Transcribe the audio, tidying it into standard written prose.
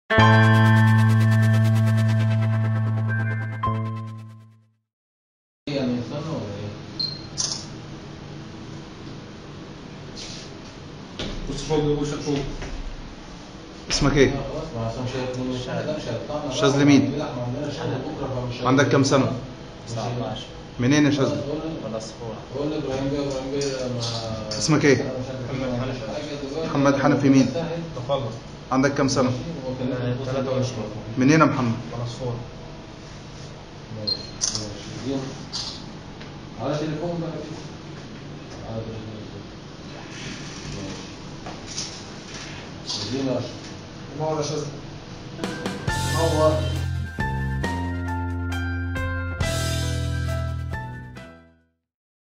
اسمك ايه؟ شاذلي مين؟ عندك كم سنة؟ 19. منين يا شاذلي؟ والأسبوع. اسمك ايه؟ محمد حنفي مين؟ تخلص. عندك كم سنة؟ 23. منين يا محمد؟ منصور. على تليفون بقى كده. على تليفون. منور يا شاذلي. منور.